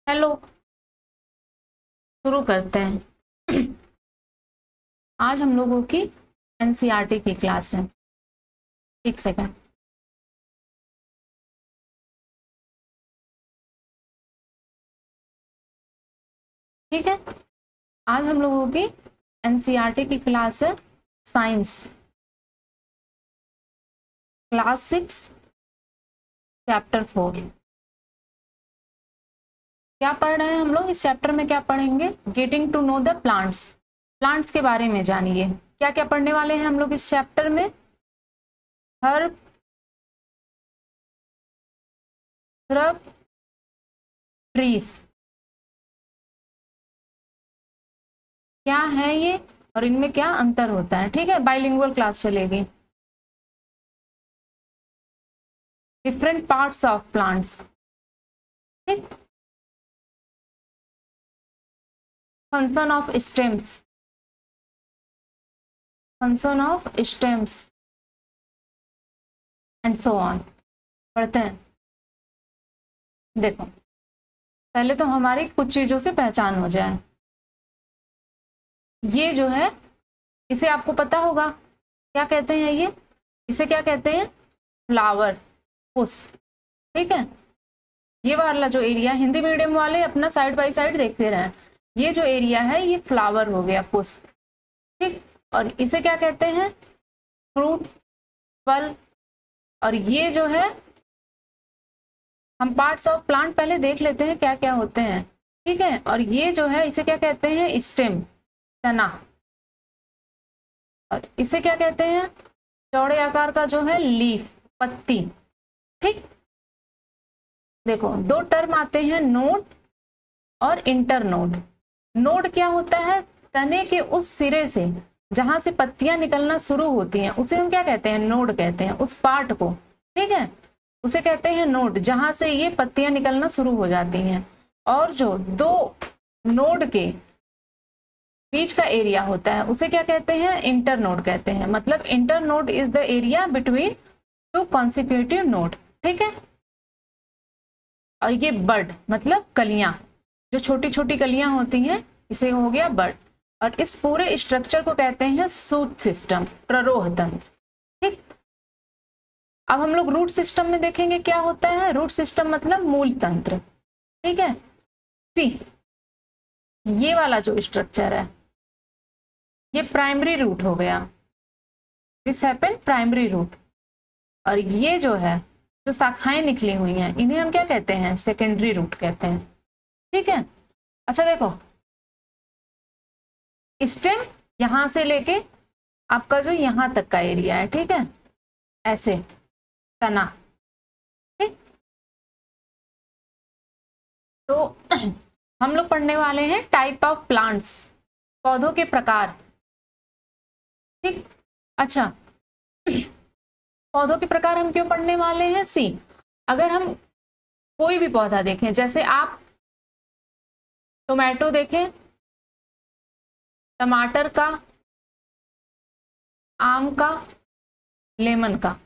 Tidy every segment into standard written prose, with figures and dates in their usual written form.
Hello, शुरू करते हैं। आज हम लोगों की एनसीईआरटी की क्लास है। एक सेकंड। ठीक है, आज हम लोगों की एनसीईआरटी की क्लास है साइंस, क्लास 6 चैप्टर 4। क्या पढ़ रहे हैं हम लोग? इस चैप्टर में क्या पढ़ेंगे? Getting to know the plants. Plants के बारे में जानिए। क्या क्या पढ़ने वाले हैं हम लोग इस चैप्टर में? हर्ब, श्रब, ट्रीज, क्या है ये और इनमें क्या अंतर होता है। ठीक है, बाइलिंगुअल क्लास चलेगी। Different parts of plants. ठीक, function of stems, function of stems and so on. पढ़ते हैं। देखो, पहले तो हमारी कुछ चीजों से पहचान हो जाए। ये जो है, इसे आपको पता होगा क्या कहते हैं। ये इसे क्या कहते हैं? फ्लावर, पुष्प। ठीक है, ये वाला जो एरिया, हिंदी मीडियम वाले अपना साइड बाय साइड देखते रहे। ये जो एरिया है ये फ्लावर हो गया, पुष्प। ठीक, और इसे क्या कहते हैं? फ्रूट, फल। और ये जो है, हम पार्ट्स ऑफ प्लांट पहले देख लेते हैं क्या क्या होते हैं। ठीक है, और ये जो है इसे क्या कहते हैं? स्टेम, तना। और इसे क्या कहते हैं? चौड़े आकार का जो है लीफ, पत्ती। ठीक, देखो दो टर्म आते हैं, नोड और इंटरनोड। नोड क्या होता है? तने के उस सिरे से जहां से पत्तियां निकलना शुरू होती हैं उसे हम क्या कहते हैं? नोड कहते हैं, उस पार्ट को। ठीक है, उसे कहते हैं नोड, जहां से ये पत्तियां निकलना शुरू हो जाती हैं। और जो दो नोड के बीच का एरिया होता है उसे क्या कहते हैं? इंटरनोड कहते हैं। मतलब internode is the area between two consecutive node. ठीक है, और ये बड मतलब कलियां, जो छोटी छोटी कलियां होती हैं, इसे हो गया बड। और इस पूरे स्ट्रक्चर को कहते हैं शूट सिस्टम, प्ररोह तंत्र। ठीक, अब हम लोग रूट सिस्टम में देखेंगे क्या होता है। रूट सिस्टम मतलब मूल तंत्र। ठीक है, सी ये वाला जो स्ट्रक्चर है ये प्राइमरी रूट हो गया। This happen primary root. और ये जो है, जो शाखाएं निकली हुई हैं, इन्हें हम क्या कहते हैं? सेकेंडरी रूट कहते हैं। ठीक है, अच्छा देखो, स्टेम यहां से लेके आपका जो यहां तक का एरिया है, ठीक है, ऐसे तना। ठीक, तो हम लोग पढ़ने वाले हैं टाइप ऑफ प्लांट्स, पौधों के प्रकार। ठीक, अच्छा, पौधों के प्रकार हम क्यों पढ़ने वाले हैं? सी, अगर हम कोई भी पौधा देखें, जैसे आप टोमेटो देखें, टमाटर का, आम का, लेमन का,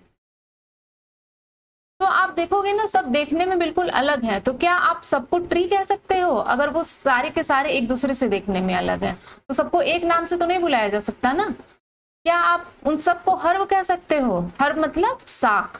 तो आप देखोगे ना सब देखने में बिल्कुल अलग है। तो क्या आप सबको ट्री कह सकते हो? अगर वो सारे के सारे एक दूसरे से देखने में अलग है तो सबको एक नाम से तो नहीं बुलाया जा सकता ना। क्या आप उन सबको हर्ब कह सकते हो? हर्ब मतलब शाक।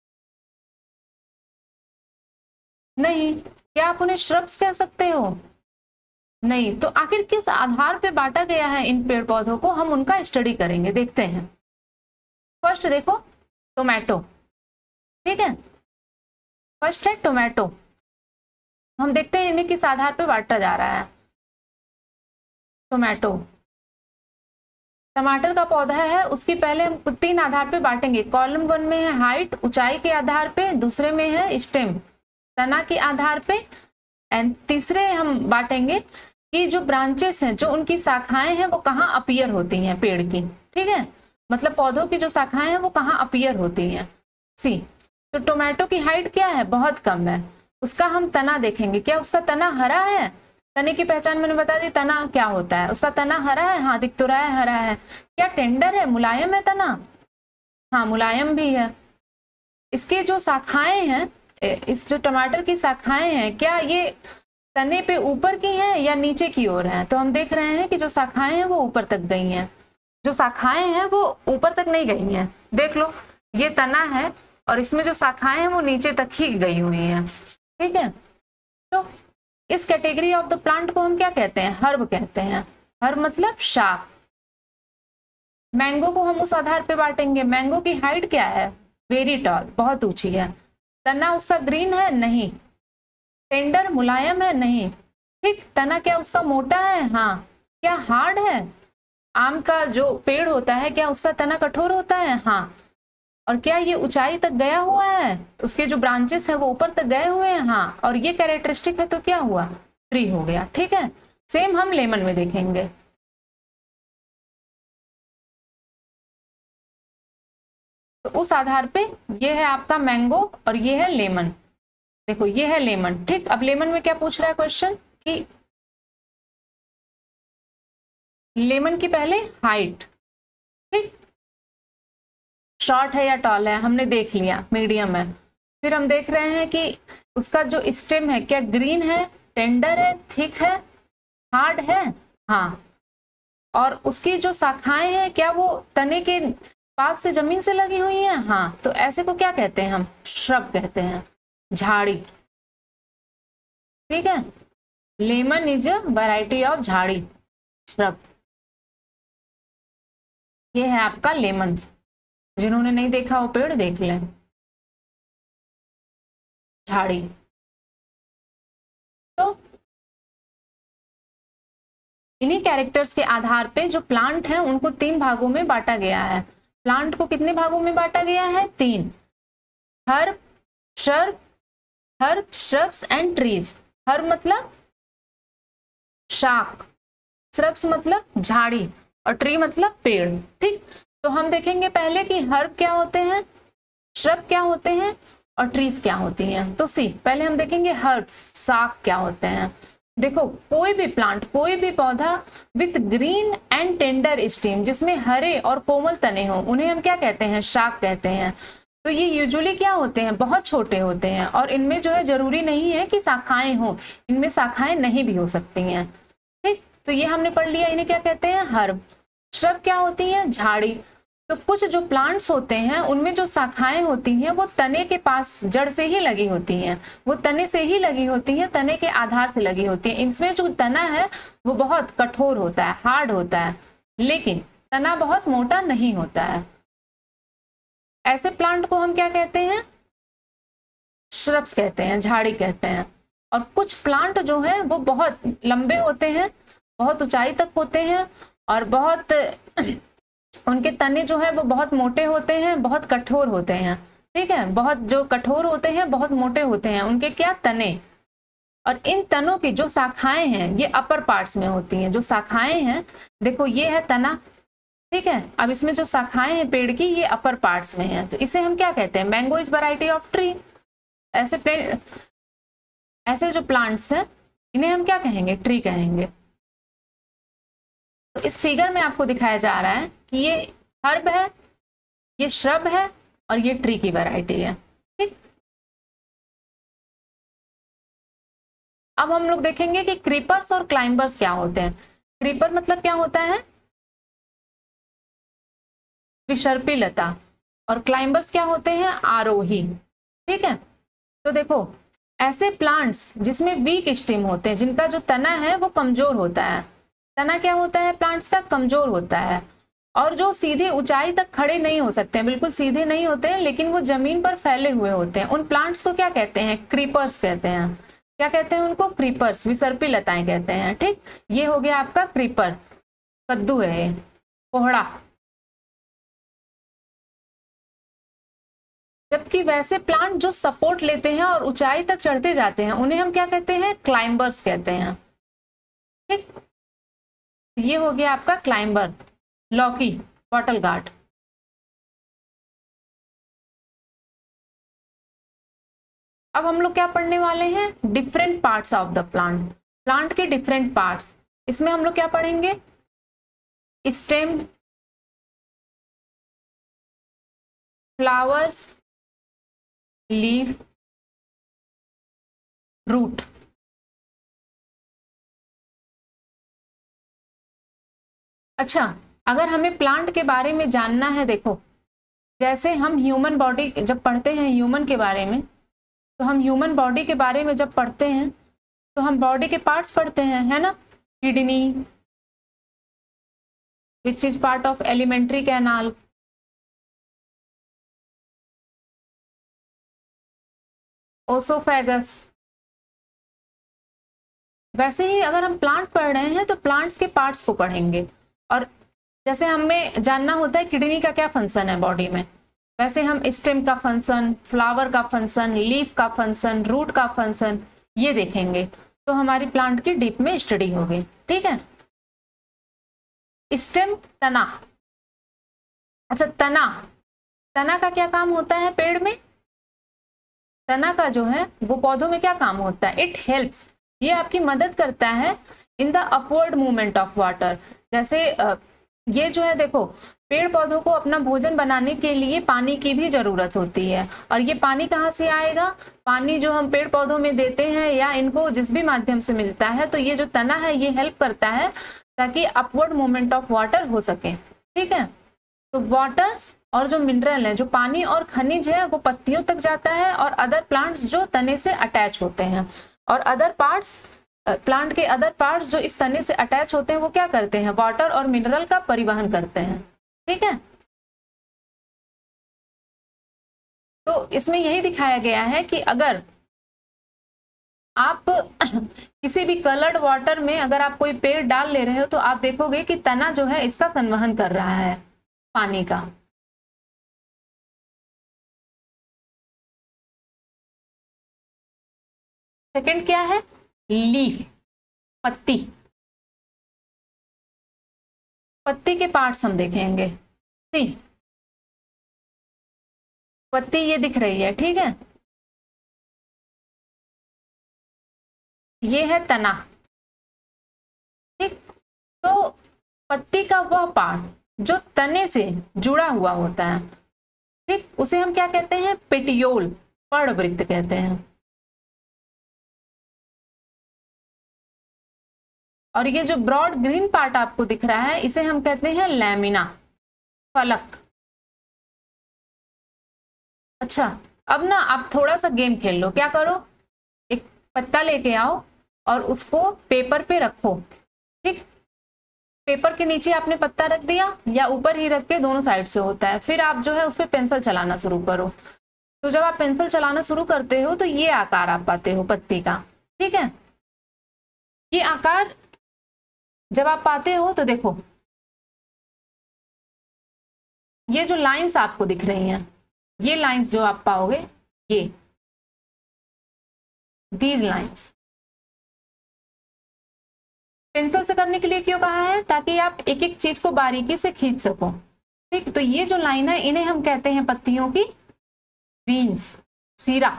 नहीं। क्या आप उन्हें श्रब्स कह सकते हो? नहीं। तो आखिर किस आधार पे बांटा गया है इन पेड़ पौधों को, हम उनका स्टडी करेंगे, देखते हैं। फर्स्ट देखो, टोमेटो। ठीक है, फर्स्ट है टोमेटो। हम देखते हैं इन्हें किस आधार पे बांटा जा रहा है। टोमेटो, टमाटर का पौधा है, उसकी पहले हम 3 आधार पे बांटेंगे। कॉलम 1 में है हाइट, ऊंचाई के आधार पे। दूसरे में है स्टेम, तना के आधार पे। एंड तीसरे हम बांटेंगे कि जो ब्रांचेस हैं, जो उनकी शाखाएं हैं, वो कहाँ अपीयर होती हैं पेड़ की। ठीक है, मतलब पौधों की जो शाखाएं हैं वो कहाँ अपीयर होती हैं। सी, तो टोमेटो की हाइट क्या है? बहुत कम है। उसका हम तना देखेंगे, क्या उसका तना हरा है? तने की पहचान मैंने बता दी, तना क्या होता है। उसका तना हरा है, हाँ दिख तो रहा है हरा है। क्या टेंडर है, मुलायम है तना? हाँ मुलायम भी है। इसके जो शाखाएं हैं, इस जो टमाटर की शाखाएं हैं, क्या ये तने पे ऊपर की हैं या नीचे की ओर हैं? तो हम देख रहे हैं कि जो शाखाएं हैं वो ऊपर तक गई हैं, जो शाखाएं हैं वो ऊपर तक नहीं गई हैं। देख लो, ये तना है और इसमें जो शाखाएं हैं वो नीचे तक ही गई हुई हैं। ठीक है, तो इस कैटेगरी ऑफ द प्लांट को हम क्या कहते हैं? हर्ब कहते हैं। हर्ब मतलब शाख। मैंगो को हम उस आधार पे बांटेंगे, मैंगो की हाइट क्या है? वेरी टॉल, बहुत ऊंची है। तना उसका ग्रीन है? नहीं। टेंडर, मुलायम है? नहीं। ठीक, तना क्या उसका मोटा है? हाँ। क्या हार्ड है? आम का जो पेड़ होता है क्या उसका तना कठोर होता है? हाँ। और क्या ये ऊंचाई तक गया हुआ है? उसके जो ब्रांचेस है वो ऊपर तक गए हुए हैं? हाँ। और ये कैरेक्टरिस्टिक है तो क्या हुआ? ट्री हो गया। ठीक है, सेम हम लेमन में देखेंगे। तो उस आधार पे ये है आपका मैंगो और ये है लेमन। देखो ये है लेमन। ठीक, अब लेमन में क्या पूछ रहा है क्वेश्चन कि लेमन की पहले हाइट, ठीक, शॉर्ट है या टॉल है, हमने देख लिया, मीडियम है। फिर हम देख रहे हैं कि उसका जो स्टेम है क्या ग्रीन है, टेंडर है, थिक है, हार्ड है? हाँ। और उसकी जो शाखाएं हैं क्या वो तने के पास से जमीन से लगी हुई हैं? हाँ। तो ऐसे को क्या कहते हैं हम? श्रब कहते हैं, झाड़ी। ठीक है, lemon is a variety of झाड़ी, श्रब। ये है आपका लेमन। जिन्होंने नहीं देखा वो पेड़ देख लें, झाड़ी। तो इन्हीं कैरेक्टर्स के आधार पे जो प्लांट हैं उनको 3 भागों में बांटा गया है। प्लांट को कितने भागों में बांटा गया है? 3। Herb, shrub, herb, shrubs and trees. Herb मतलब शाख, श्रब्स मतलब झाड़ी और ट्री मतलब पेड़। ठीक, तो हम देखेंगे पहले कि हर्ब क्या होते हैं, श्रब क्या होते हैं और ट्रीज क्या होती हैं। तो सी, पहले हम देखेंगे हर्ब्स, शाख क्या होते हैं। देखो, कोई भी प्लांट, कोई भी पौधा with green and tender stem, जिसमें हरे और कोमल तने हो, उन्हें हम क्या कहते हैं? शाख कहते हैं। तो ये यूजुअली क्या होते हैं? बहुत छोटे होते हैं और इनमें जो है जरूरी नहीं है कि शाखाएं हो, इनमें शाखाएं नहीं भी हो सकती हैं। ठीक, तो ये हमने पढ़ लिया, इन्हें क्या कहते हैं? हर्ब। श्रब क्या होती है? झाड़ी। तो कुछ जो प्लांट्स होते हैं उनमें जो शाखाएं होती हैं वो तने के पास, जड़ से ही लगी होती हैं, वो तने से ही लगी होती हैं, तने के आधार से लगी होती हैं। इसमें जो तना है वो बहुत कठोर होता है, हार्ड होता है, लेकिन तना बहुत मोटा नहीं होता है। ऐसे प्लांट को हम क्या कहते हैं? श्रब्स कहते हैं, झाड़ी कहते हैं। और कुछ प्लांट जो है वो बहुत लंबे होते हैं, बहुत ऊंचाई तक होते हैं और बहुत उनके तने जो है वो बहुत मोटे होते हैं, बहुत कठोर होते हैं। ठीक है, बहुत जो कठोर होते हैं, बहुत मोटे होते हैं उनके क्या? तने। और इन तनों की जो शाखाएं हैं ये अपर पार्ट्स में होती हैं। जो शाखाएं हैं, देखो ये है तना, ठीक है, अब इसमें जो शाखाएं हैं पेड़ की ये अपर पार्ट्स में है, तो इसे हम क्या कहते हैं? Mango is variety of tree. ऐसे पेड़, ऐसे जो प्लांट्स हैं इन्हें हम क्या कहेंगे? ट्री कहेंगे। तो इस फिगर में आपको दिखाया जा रहा है कि ये हर्ब है, ये श्रब है और ये ट्री की वैरायटी है। ठीक, अब हम लोग देखेंगे कि क्रीपर्स और क्लाइंबर्स क्या होते हैं। क्रीपर मतलब क्या होता है? विसर्पी लता। और क्लाइंबर्स क्या होते हैं? आरोही। ठीक है, तो देखो, ऐसे प्लांट्स जिसमें वीक स्टेम होते हैं, जिनका जो तना है वो कमजोर होता है, तना क्या होता है? प्लांट्स का कमजोर होता है, और जो सीधे ऊंचाई तक खड़े नहीं हो सकते हैं, बिल्कुल सीधे नहीं होते हैं, लेकिन वो जमीन पर फैले हुए होते हैं, उन प्लांट्स को क्या कहते हैं? क्रीपर्स कहते हैं। क्या कहते हैं उनको? क्रीपर्स, विसर्पी लताएं कहते हैं। ठीक, ये हो गया आपका क्रीपर, कद्दू है ये, कोहड़ा। जबकि वैसे प्लांट जो सपोर्ट लेते हैं और ऊंचाई तक चढ़ते जाते हैं उन्हें हम क्या कहते हैं? क्लाइंबर्स कहते हैं। ठीक, ये हो गया आपका क्लाइंबर। लौकी, बॉटल गार्ड। अब हम लोग क्या पढ़ने वाले हैं? Different parts of the plant, plant के डिफरेंट पार्ट्स। इसमें हम लोग क्या पढ़ेंगे? Stem, flowers, leaf, root. अच्छा, अगर हमें प्लांट के बारे में जानना है, देखो जैसे हम ह्यूमन बॉडी जब पढ़ते हैं ह्यूमन के बारे में, तो हम ह्यूमन बॉडी के बारे में जब पढ़ते हैं तो हम बॉडी के पार्ट्स पढ़ते हैं, है ना। Kidney which is part of alimentary canal, oesophagus. वैसे ही अगर हम प्लांट पढ़ रहे हैं तो प्लांट्स के पार्ट्स को पढ़ेंगे। और जैसे हमें जानना होता है किडनी का क्या फंक्शन है बॉडी में, वैसे हम स्टेम का फंक्शन, फ्लावर का फंक्शन, लीफ का फंक्शन, रूट का फंक्शन ये देखेंगे, तो हमारी प्लांट की डीप में स्टडी होगी। ठीक है। स्टेम, तना। अच्छा, तना, तना का क्या काम होता है पेड़ में? तना का जो है वो पौधों में क्या काम होता है? इट हेल्प्स, ये आपकी मदद करता है in the upward movement of water. जैसे ये जो है देखो, पेड़ पौधों को अपना भोजन बनाने के लिए पानी की भी जरूरत होती है, और ये पानी कहाँ से आएगा? पानी जो हम पेड़ पौधों में देते हैं या इनको जिस भी माध्यम से मिलता है, तो ये जो तना है ये हेल्प करता है ताकि अपवर्ड मूवमेंट ऑफ वाटर हो सके। ठीक है। तो वाटर्स और जो मिनरल है, जो पानी और खनिज है, वो पत्तियों तक जाता है, और अदर प्लांट्स जो तने से अटैच होते हैं, और अदर पार्ट्स, प्लांट के अदर पार्ट्स जो इस तने से अटैच होते हैं वो क्या करते हैं? वाटर और मिनरल का परिवहन करते हैं। ठीक है। तो इसमें यही दिखाया गया है कि अगर आप किसी भी कलर्ड वाटर में अगर आप कोई पेड़ डाल ले रहे हो, तो आप देखोगे कि तना जो है इसका संवहन कर रहा है पानी का। सेकंड क्या है? लीफ, पत्ती। पत्ती के पार्ट्स हम देखेंगे। सी, पत्ती ये दिख रही है, ठीक है। ये है तना। ठीक। तो पत्ती का वह पार्ट जो तने से जुड़ा हुआ होता है, ठीक, उसे हम क्या कहते हैं? पेटियोल, पर्णवृत्त कहते हैं। और ये जो ब्रॉड ग्रीन पार्ट आपको दिख रहा है इसे हम कहते हैं लैमिना, फलक। अच्छा, अब ना आप थोड़ा सा गेम खेल लो। क्या करो, एक पत्ता लेके आओ और उसको पेपर पे रखो। ठीक, पेपर के नीचे आपने पत्ता रख दिया, या ऊपर ही रख के, दोनों साइड से होता है। फिर आप जो है उस पर पेंसिल चलाना शुरू करो। तो जब आप पेंसिल चलाना शुरू करते हो तो ये आकार आप पाते हो पत्ती का। ठीक है। ये आकार जब आप पाते हो तो देखो, ये जो लाइंस आपको दिख रही हैं, ये लाइंस जो आप पाओगे, ये दीज लाइंस, पेंसिल से करने के लिए क्यों कहा है? ताकि आप एक एक चीज को बारीकी से खींच सको। ठीक। तो ये जो लाइन है इन्हें हम कहते हैं पत्तियों की वीन्स, सीरा।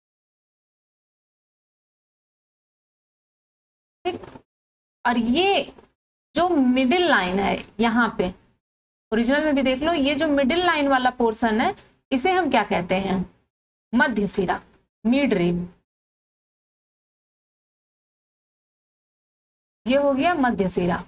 ठीक। और ये जो मिडिल लाइन है यहाँ पे, ओरिजिनल में भी देख लो, ये जो मिडिल लाइन वाला पोर्शन है इसे हम क्या कहते हैं? मध्य सिरा, मिड रिब। ये हो गया मध्य सिरा।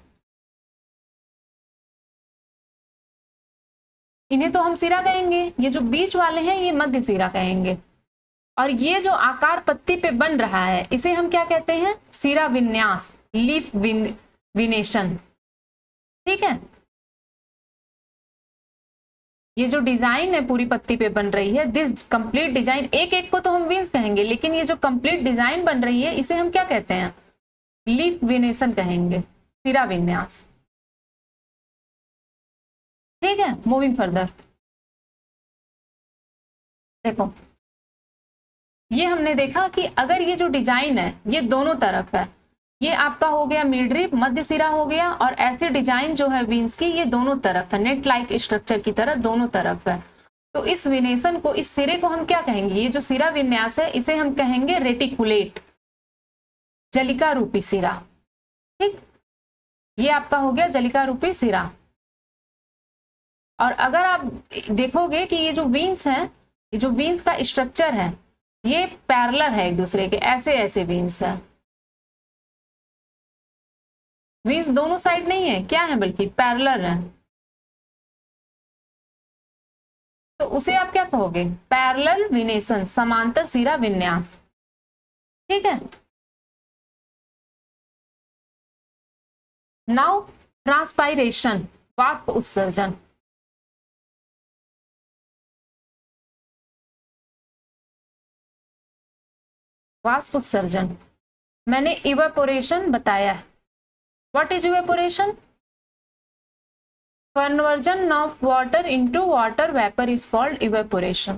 इन्हें तो हम सिरा कहेंगे, ये जो बीच वाले हैं ये मध्य सिरा कहेंगे। और ये जो आकार पत्ती पे बन रहा है इसे हम क्या कहते हैं? सिरा विन्यास, लीफ विनेशन। ठीक है। ये जो डिजाइन है पूरी पत्ती पे बन रही है, दिस कंप्लीट डिजाइन, एक एक को तो हम विंस कहेंगे, लेकिन ये जो कंप्लीट डिजाइन बन रही है इसे हम क्या कहते हैं? लीफ विनेशन कहेंगे, सिरा विन्यास। ठीक है। मूविंग फर्दर, देखो ये हमने देखा कि अगर ये जो डिजाइन है ये दोनों तरफ है, ये आपका हो गया मिड रिब, मध्य सिरा हो गया, और ऐसे डिजाइन जो है विंस की ये दोनों तरफ है, नेट लाइक स्ट्रक्चर की तरह दोनों तरफ है। तो इस विनेशन को, इस सिरे को हम क्या कहेंगे? ये जो सिरा विन्यास है इसे हम कहेंगे रेटिकुलेट, जलिका रूपी सिरा। ठीक, ये आपका हो गया जलिका रूपी सिरा। और अगर आप देखोगे कि ये जो विंस है, ये जो विंस का स्ट्रक्चर है ये पैरेलल है एक दूसरे के, ऐसे ऐसे विंस है। मीन्स दोनों साइड नहीं है, क्या है, बल्कि पैरेलल है। तो उसे आप क्या कहोगे, पैरेलल विनेशन, समांतर सिरा विन्यास। ठीक है। नाउ ट्रांसपाइरेशन, वाष्प उत्सर्जन। वाष्प उत्सर्जन मैंने इवेपोरेशन बताया। What is evaporation? Conversion of water into water vapour is called evaporation.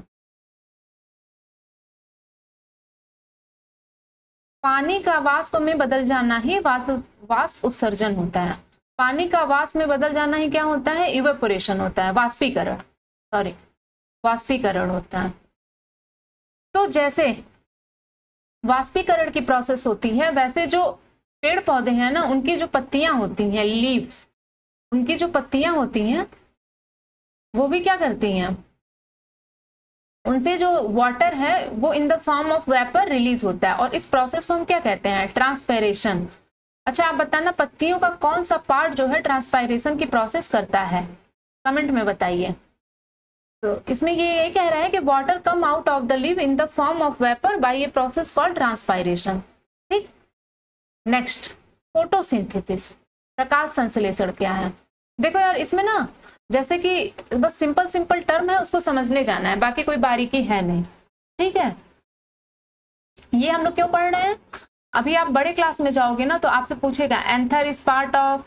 पानी का वाष्प में बदल जाना ही वाष्प उत्सर्जन होता है। पानी का वाष्प में बदल जाना ही क्या होता है, इवेपोरेशन होता है, वाष्पीकरण, सॉरी, वाष्पीकरण होता है। तो जैसे वाष्पीकरण की प्रोसेस होती है, वैसे जो पेड़ पौधे हैं ना, उनकी जो पत्तियां होती हैं, लीव्स, उनकी जो पत्तियां होती हैं वो भी क्या करती हैं, उनसे जो वाटर है वो in the form of vapour release होता है, और इस प्रोसेस को हम क्या कहते हैं, ट्रांसपेरेशन। अच्छा आप बताना, पत्तियों का कौन सा पार्ट जो है ट्रांसपायरेशन की प्रोसेस करता है, कमेंट में बताइए। तो इसमें ये कह रहा है कि water come out of the leave in the form of vapour by a process called transpiration. ठीक। नेक्स्ट, फोटोसिंथेसिस, प्रकाश संश्लेषण क्या है। देखो यार इसमें ना, जैसे कि बस सिंपल सिंपल टर्म है, उसको समझने जाना है, बाकी कोई बारीकी है नहीं। ठीक है। ये हम लोग क्यों पढ़ रहे हैं, अभी आप बड़े क्लास में जाओगे ना तो आपसे पूछेगा एंथर इज पार्ट ऑफ,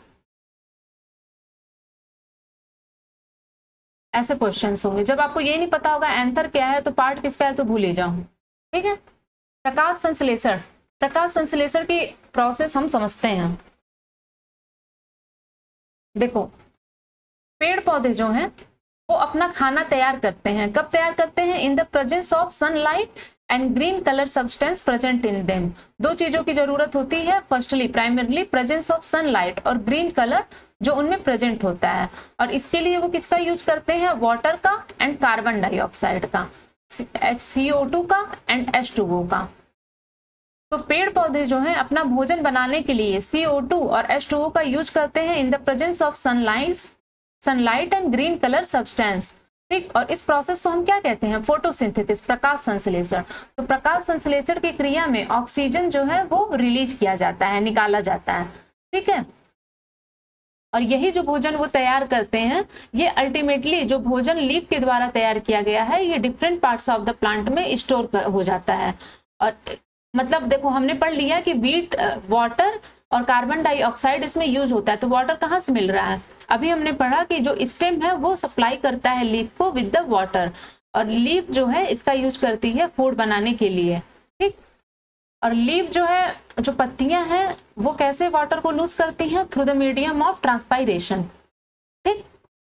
ऐसे क्वेश्चंस होंगे। जब आपको ये नहीं पता होगा एंथर क्या है तो पार्ट किसका है तो भूल ही जाओ। ठीक है। प्रकाश संश्लेषण, प्रकाश संश्लेषण की प्रोसेस हम समझते हैं। देखो पेड़ पौधे जो हैं वो अपना खाना तैयार करते हैं, कब तैयार करते हैं, in the presence of sunlight and green colour substance present in them. दो चीजों की जरूरत होती है, firstly primarily presence of sunlight और ग्रीन कलर जो उनमें प्रेजेंट होता है, और इसके लिए वो किसका यूज करते हैं, वाटर का एंड कार्बन डाइऑक्साइड का, CO2 का एंड H2O का। तो पेड़ पौधे जो हैं अपना भोजन बनाने के लिए CO2 और H2O का यूज करते हैं in the presence of sunlight and green colour substance. ठीक। और इस प्रोसेस को हम क्या कहते हैं, फोटोसिंथेसिस, प्रकाश संश्लेषण। तो प्रकाश संश्लेषण की क्रिया में ऑक्सीजन जो है वो रिलीज किया जाता है, निकाला जाता है। ठीक है। और यही जो भोजन वो तैयार करते हैं, ये अल्टीमेटली जो भोजन लीफ के द्वारा तैयार किया गया है, ये different parts of the plant में स्टोर हो जाता है। और मतलब देखो हमने पढ़ लिया कि वीट, वाटर और कार्बन डाइऑक्साइड इसमें यूज होता है। तो वाटर कहाँ से मिल रहा है, अभी हमने पढ़ा कि जो स्टेम है वो सप्लाई करता है लीफ को विद द वाटर, और लीफ जो है इसका यूज करती है फूड बनाने के लिए। ठीक। और लीफ जो है, जो पत्तियां हैं वो कैसे वाटर को लूज करती हैं, through the medium of transpiration. ठीक।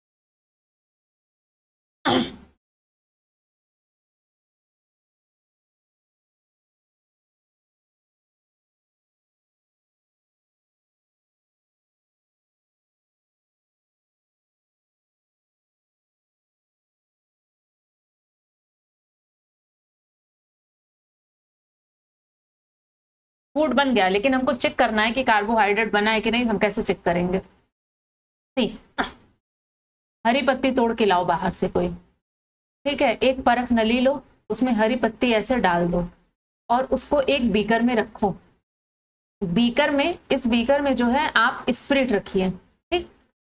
फूड बन गया, लेकिन हमको चेक करना है कि कार्बोहाइड्रेट बना है कि नहीं, हम कैसे चेक करेंगे। हरी पत्ती तोड़ के लाओ बाहर से कोई। ठीक है। एक परख नली लो, उसमें हरी पत्ती ऐसे डाल दो और उसको एक बीकर में रखो। बीकर में, इस बीकर में जो है आप स्पिरिट रखिए। ठीक।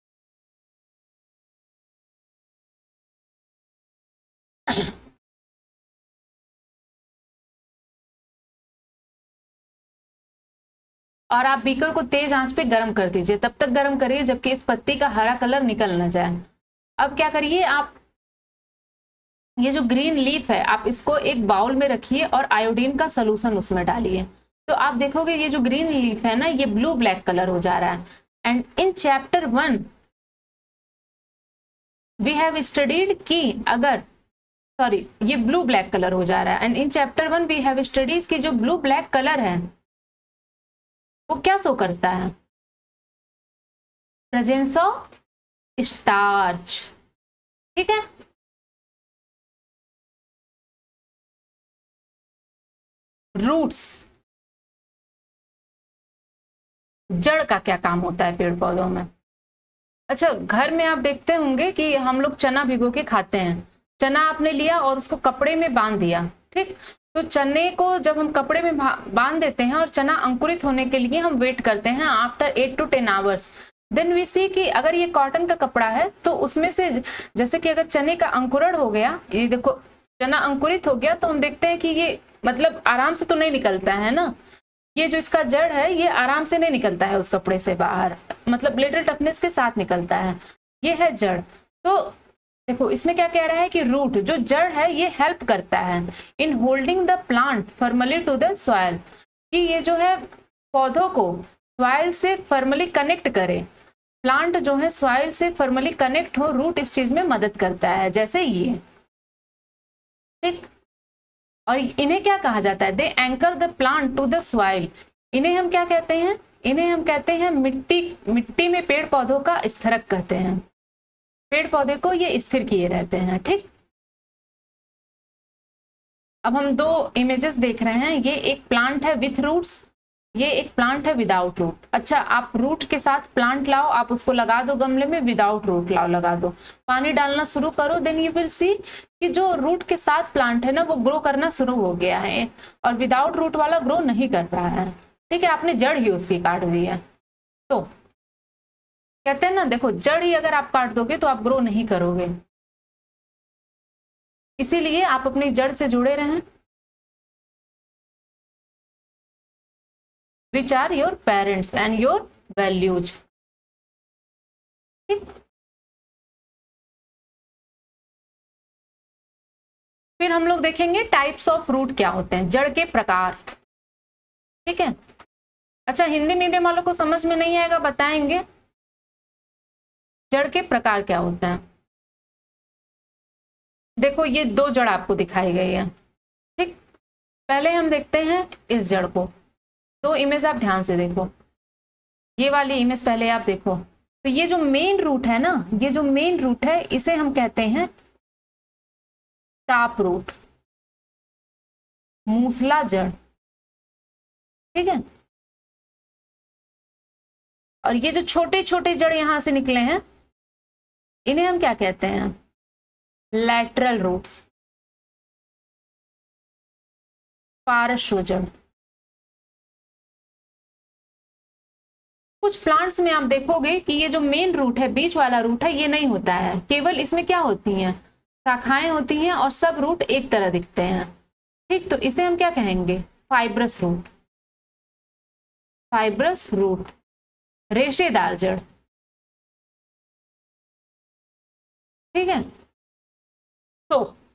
और आप बीकर को तेज आंच पे गर्म कर दीजिए, तब तक गर्म करिए जबकि इस पत्ती का हरा कलर निकल ना जाए। अब क्या करिए आप, ये जो ग्रीन लीफ है आप इसको एक बाउल में रखिए और आयोडीन का सोल्यूशन उसमें डालिए। तो आप देखोगे ये जो ग्रीन लीफ है ना, ये ब्लू ब्लैक कलर हो जा रहा है। And in chapter 1 we have studied कि अगर, सॉरी, ये ब्लू ब्लैक कलर हो जा रहा है। And in chapter 1 we have studies कि जो ब्लू ब्लैक कलर है वो क्या शो करता है, प्रेजेंस ऑफ स्टार्च। ठीक है। रूट्स, जड़ का क्या काम होता है पेड़ पौधों में। अच्छा, घर में आप देखते होंगे कि हम लोग चना भिगो के खाते हैं। चना आपने लिया और उसको कपड़े में बांध दिया, ठीक। तो चने को जब हम कपड़े में बांध देते हैं और चना अंकुरित होने के लिए हम वेट करते हैं after 8 to 10 hours, then we see कि अगर ये कॉटन का कपड़ा है तो उसमें से जैसे कि अगर चने का अंकुरण हो गया, ये देखो चना अंकुरित हो गया, तो हम देखते हैं कि ये मतलब आराम से तो नहीं निकलता है ना, ये जो इसका जड़ है ये आराम से नहीं निकलता है उस कपड़े से बाहर, मतलब लिटिल टफनेस के साथ निकलता है, ये है जड़। तो देखो इसमें क्या कह रहा है कि रूट जो जड़ है ये हेल्प करता है in holding the plant firmly to the soil, कि ये जो है पौधों को सॉइल से फर्मली कनेक्ट करे, प्लांट जो है सॉइल से फर्मली कनेक्ट हो, रूट इस चीज में मदद करता है, जैसे ये, ठीक। और इन्हें क्या कहा जाता है, they anchor the plant to the soil, इन्हें हम क्या कहते हैं, इन्हें हम कहते हैं मिट्टी में पेड़ पौधों का स्थिरक कहते हैं, पेड़ पौधे को ये स्थिर किए रहते हैं, ठीक। अब हम दो इमेजेस देख रहे हैं, ये एक प्लांट है विथ रूट्स, ये एक प्लांट है विदाउट रूट। अच्छा, आप रूट के साथ प्लांट लाओ, आप उसको लगा दो गमले में, विदाउट रूट लाओ लगा दो, पानी डालना शुरू करो, देन यू विल सी कि जो रूट के साथ प्लांट है ना वो ग्रो करना शुरू हो गया है, और विदाउट रूट वाला ग्रो नहीं कर रहा है, ठीक है, आपने जड़ ही उसकी काट दी है। तो कहते हैं ना, देखो जड़ ही अगर आप काट दोगे तो आप ग्रो नहीं करोगे, इसीलिए आप अपनी जड़ से जुड़े रहें। Which are your parents and your values, ठीक। फिर हम लोग देखेंगे टाइप्स ऑफ रूट क्या होते हैं, जड़ के प्रकार, ठीक है। अच्छा, हिंदी मीडियम वालों को समझ में नहीं आएगा, बताएंगे जड़ के प्रकार क्या होते हैं। देखो ये दो जड़ आपको दिखाई गई है, ठीक। पहले हम देखते हैं इस जड़ को, दो इमेज आप ध्यान से देखो, ये वाली इमेज पहले आप देखो, तो ये जो मेन रूट है ना, ये जो मेन रूट है इसे हम कहते हैं टाप रूट, मूसला जड़, ठीक है। और ये जो छोटे छोटे जड़ यहां से निकले हैं इन्हें हम क्या कहते हैं, लैटरल रूट्स, पार्श्व जड़। कुछ प्लांट्स में आप देखोगे कि ये जो मेन रूट है, बीच वाला रूट है, ये नहीं होता है, केवल इसमें क्या होती हैं, शाखाएं होती हैं, और सब रूट एक तरह दिखते हैं, ठीक। तो इसे हम क्या कहेंगे, फाइब्रस रूट, फाइब्रस रूट, रेशेदार जड़, ठीक है। तो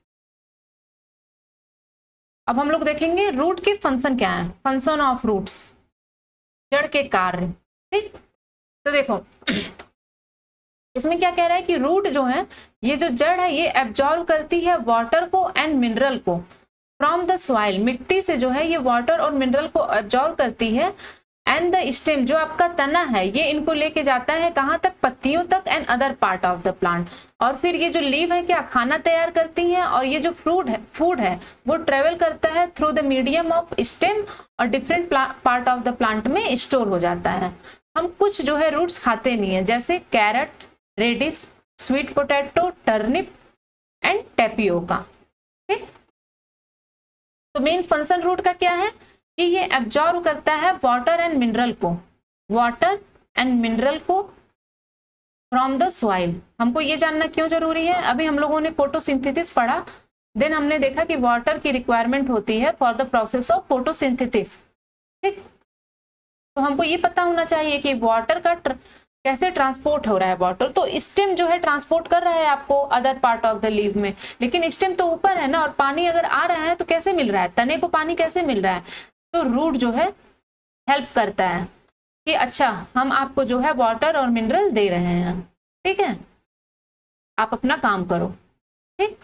अब हम लोग देखेंगे रूट के फंक्शन क्या है, फंक्शन ऑफ रूट्स, जड़ के कार्य, ठीक। तो देखो इसमें क्या कह रहा है कि रूट जो है, ये जो जड़ है ये एब्जॉर्व करती है वाटर को एंड मिनरल को फ्रॉम द सॉइल, मिट्टी से जो है ये वाटर और मिनरल को एब्जॉर्व करती है, एंड द स्टेम जो आपका तना है ये इनको लेके जाता है कहाँ तक, पत्तियों तक, and other part of the plant. और फिर ये जो लीव है क्या खाना तैयार करती है, और ये जो फूड है वो ट्रेवल करता है through the medium of stem और different part of the plant में स्टोर हो जाता है। हम कुछ जो है रूट्स खाते नहीं है, जैसे carrot, radish, sweet potato, turnip and tapioca, ठीक। तो मेन फंक्शन रूट का क्या है कि ये एब्जॉर्ब करता है वाटर एंड मिनरल को, वाटर एंड मिनरल को फ्रॉम द सॉइल। हमको ये जानना क्यों जरूरी है, अभी हम लोगों ने फोटोसिंथेसिस पढ़ा, देन हमने देखा कि वाटर की रिक्वायरमेंट होती है for the process of photosynthesis, ठीक। तो हमको ये पता होना चाहिए कि वाटर का कैसे ट्रांसपोर्ट हो रहा है, वाटर तो स्टेम जो है ट्रांसपोर्ट कर रहा है आपको other part of the leaf में, लेकिन स्टेम तो ऊपर है ना, और पानी अगर आ रहा है तो कैसे मिल रहा है, तने को पानी कैसे मिल रहा है, तो रूट जो है हेल्प करता है कि अच्छा हम आपको जो है वाटर और मिनरल दे रहे हैं, ठीक है, आप अपना काम करो, ठीक।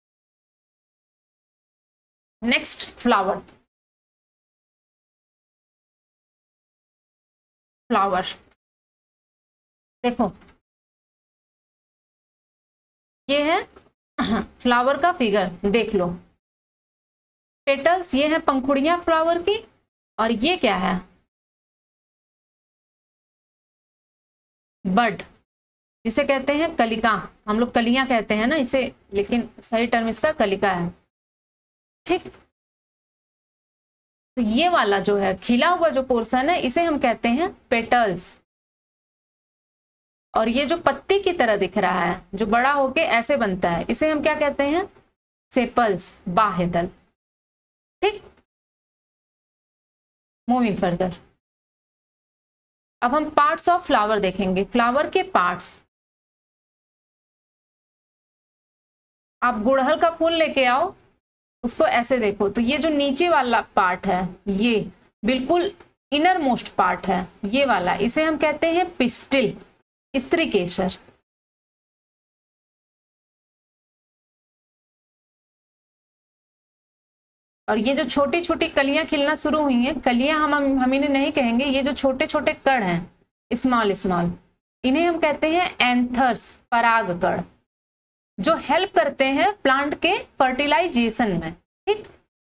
नेक्स्ट फ्लावर, फ्लावर देखो ये है फ्लावर का फिगर देख लो, पेटल्स ये है पंखुड़ियां फ्लावर की, और ये क्या है, बड, जिसे कहते हैं कलिका, हम लोग कलियां कहते हैं ना इसे, लेकिन सही टर्म इसका कलिका है। ठीक, तो ये वाला जो है खिला हुआ जो पोर्शन है इसे हम कहते हैं पेटल्स। और ये जो पत्ती की तरह दिख रहा है, जो बड़ा होके ऐसे बनता है, इसे हम क्या कहते हैं? सेपल्स, बाह्य दल। ठीक, मूविंग फर्दर, अब हम पार्ट्स ऑफ फ्लावर देखेंगे। फ्लावर के पार्ट्स, आप गुड़हल का फूल लेके आओ, उसको ऐसे देखो तो ये जो नीचे वाला पार्ट है, ये बिल्कुल इनर मोस्ट पार्ट है, ये वाला, इसे हम कहते हैं पिस्टिल, स्त्री केसर। और ये जो छोटी छोटी कलियां खिलना शुरू हुई हैं, कलियां हम इन्हें नहीं कहेंगे, ये जो छोटे छोटे कण हैं, स्मॉल स्मॉल, इन्हें हम कहते हैं एंथर्स, पराग कण, जो हेल्प करते हैं प्लांट के फर्टिलाइजेशन में। ठीक,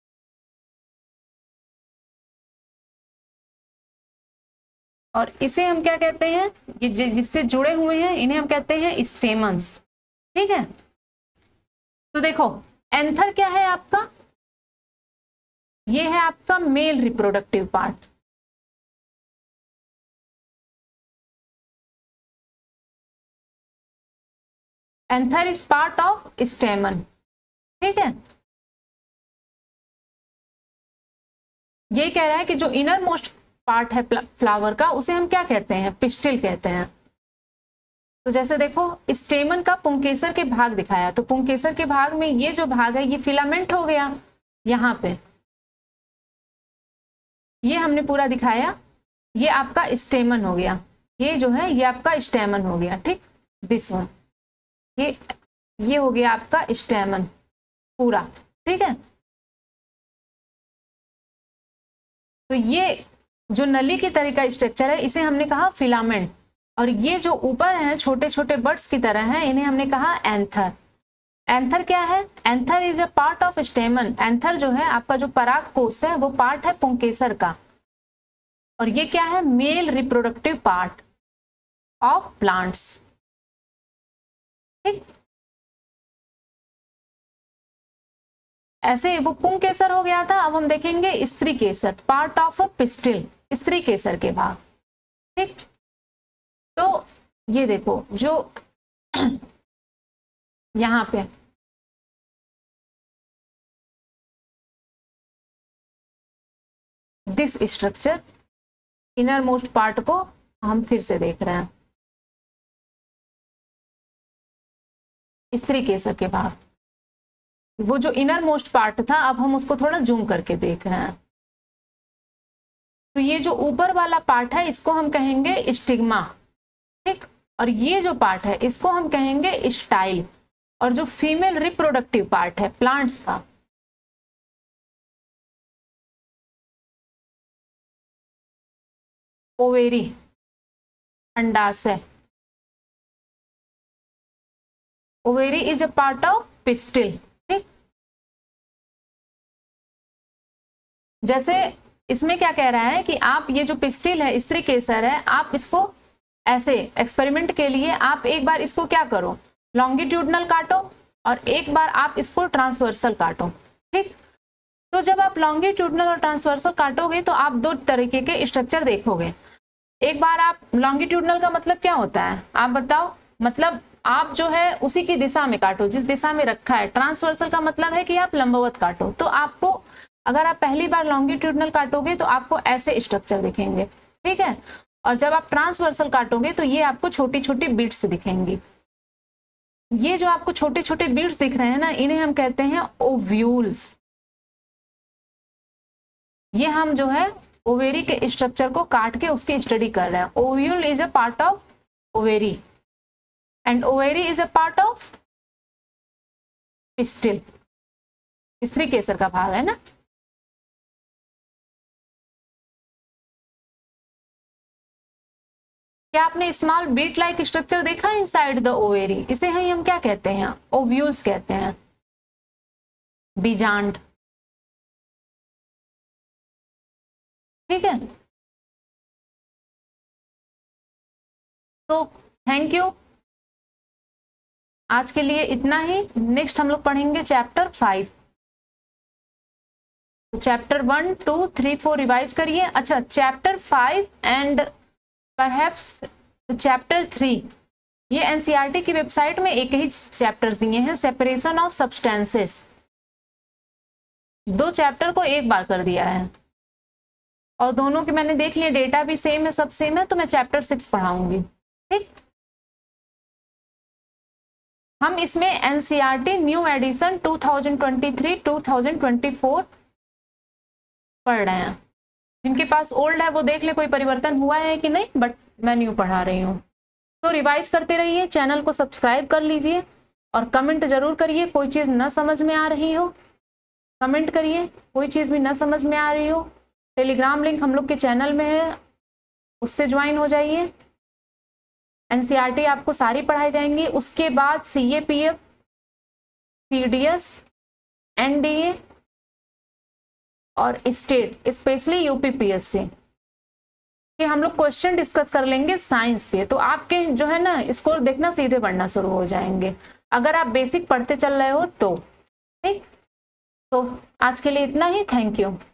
और इसे हम क्या कहते हैं? ये जिससे जुड़े हुए हैं इन्हें हम कहते हैं स्टेमन्स। ठीक है, तो देखो एंथर क्या है आपका? ये है आपका male reproductive part. Anther is part of stamen. ठीक है, ये कह रहा है कि जो इनर मोस्ट पार्ट है फ्लावर का, उसे हम क्या कहते हैं? पिस्टिल कहते हैं। तो जैसे देखो स्टेमन का पुंकेसर के भाग दिखाया, तो पुंकेसर के भाग में ये जो भाग है ये फिलामेंट हो गया, यहाँ पे ये हमने पूरा दिखाया, ये आपका स्टेमन हो गया, ये जो है ये आपका स्टेमन हो गया। ठीक, दिस वन, ये हो गया आपका स्टेमन पूरा। ठीक है, तो ये जो नली की तरह का स्ट्रक्चर है इसे हमने कहा फिलामेंट, और ये जो ऊपर है छोटे छोटे बर्ड्स की तरह है, इन्हें हमने कहा एंथर। एंथर क्या है? Anther is a part of stamen. Anther जो है आपका जो पराग कोश है वो पार्ट है पुंकेसर का, और ये क्या है? Male reproductive part of plants. ठीक, ऐसे वो पुंकेसर हो गया था। अब हम देखेंगे स्त्री केसर, पार्ट ऑफ अ पिस्टिल, स्त्री केसर के भाग। ठीक, तो ये देखो जो यहाँ पे this structure, inner most part को हम फिर से देख रहे हैं, स्त्री केसर के भाग, वो जो इनर मोस्ट पार्ट था अब हम उसको थोड़ा जूम करके देख रहे हैं। तो ये जो ऊपर वाला पार्ट है इसको हम कहेंगे स्टिग्मा। ठीक, और ये जो पार्ट है इसको हम कहेंगे स्टाइल, और जो फीमेल रिप्रोडक्टिव पार्ट है प्लांट्स का, ओवेरी, अंडाशय। Ovary is a part of pistil. ठीक, जैसे इसमें क्या कह रहा है कि आप ये जो पिस्टिल है, स्त्री केसर है, आप इसको ऐसे एक्सपेरिमेंट के लिए आप एक बार इसको क्या करो, लॉन्गिट्यूडनल काटो, और एक बार आप इसको ट्रांसवर्सल काटो। ठीक, तो जब आप लॉन्गिट्यूडनल और ट्रांसवर्सल काटोगे तो आप दो तरीके के स्ट्रक्चर देखोगे। एक बार आप लॉन्गिट्यूडनल का मतलब क्या होता है आप बताओ? मतलब आप जो है उसी की दिशा में काटो जिस दिशा में रखा है। ट्रांसवर्सल का मतलब है कि आप लंबवत काटो। तो आपको अगर आप पहली बार लॉन्गिट्यूडनल काटोगे तो आपको ऐसे स्ट्रक्चर दिखेंगे। ठीक है, और जब आप ट्रांसवर्सल काटोगे तो ये आपको छोटी छोटी बीट्स दिखेंगी। ये जो आपको छोटे छोटे बीट्स दिख रहे हैं ना, इन्हें हम कहते हैं ओव्यूल्स। ये हम जो है ओवेरी के स्ट्रक्चर को काट के उसकी स्टडी कर रहे हैं। Ovule is a part of ovary and ovary is a part of pistil, स्त्री केसर का भाग है ना। क्या आपने स्मॉल बीट लाइक स्ट्रक्चर देखा है इनसाइड द ओवेरी? इसे हम क्या कहते हैं? ओव्यूल्स कहते हैं, बीजांड। ठीक है, तो थैंक यू। आज के लिए इतना ही। नेक्स्ट हम लोग पढ़ेंगे चैप्टर 5। तो चैप्टर 1, 2, 3, 4 रिवाइज करिए। अच्छा, चैप्टर 5 एंड परहैप्स चैप्टर 3 ये एनसीईआरटी की वेबसाइट में एक ही चैप्टर्स दिए हैं, सेपरेशन ऑफ सब्सटेंसेस। 2 चैप्टर को एक बार कर दिया है और दोनों की मैंने देख लिया, डेटा भी सेम है, सब सेम है, तो मैं चैप्टर 6 पढ़ाऊंगी। ठीक, हम इसमें एनसीईआरटी न्यू एडिशन 2023-2024 पढ़ रहे हैं। जिनके पास ओल्ड है वो देख ले कोई परिवर्तन हुआ है कि नहीं, बट मैं न्यू पढ़ा रही हूँ। तो रिवाइज करते रहिए, चैनल को सब्सक्राइब कर लीजिए और कमेंट जरूर करिए। कोई चीज़ न समझ में आ रही हो कमेंट करिए, कोई चीज़ भी न समझ में आ रही हो। टेलीग्राम लिंक हम लोग के चैनल में है, उससे ज्वाइन हो जाइए। एनसीईआरटी आपको सारी पढ़ाई जाएंगी। उसके बाद सीएपीएफ, सीडीएस, एनडीए और स्टेट, स्पेशली यूपीपीएससी के हम लोग क्वेश्चन डिस्कस कर लेंगे साइंस के। तो आपके जो है ना स्कोर देखना सीधे बढ़ना शुरू हो जाएंगे, अगर आप बेसिक पढ़ते चल रहे हो तो। ठीक, तो आज के लिए इतना ही। Thank you.